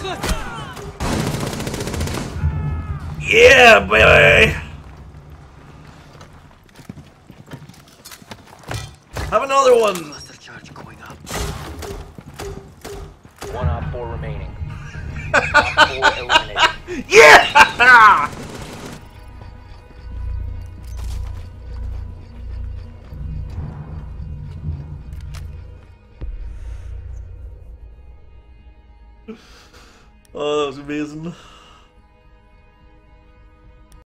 Yeah, baby! Have another one! Cluster charge going up. 1 op 4 remaining. Op 4 eliminated. Yeah! Oh, that was amazing.